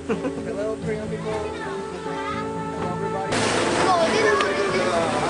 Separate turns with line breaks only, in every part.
Hello, Korean people. Hello, everybody.
이거 어디서 부르지?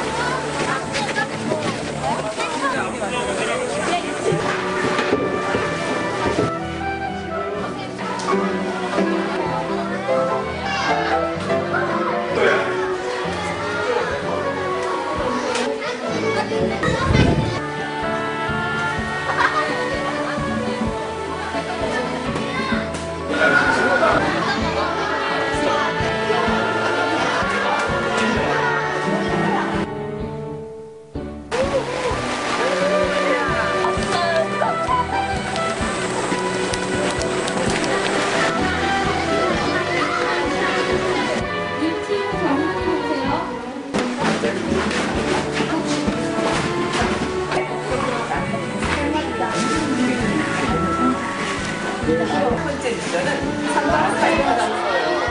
첫 번째 미션은 상담 사이트라는 거예요.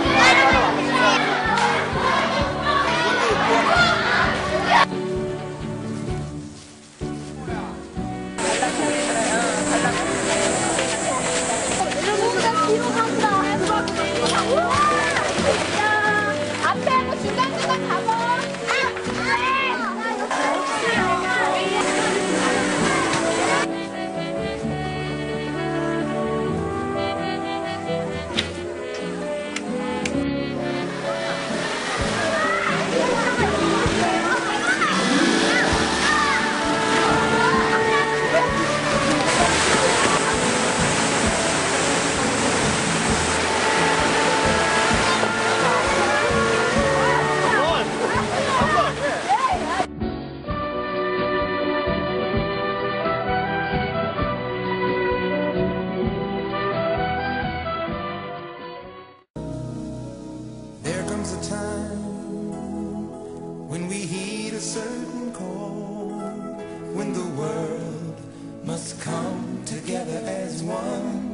뒤로 간다. 앞에 하고 중간중간 가봐.
There comes a time when we heed a certain call, when the world must come together as one.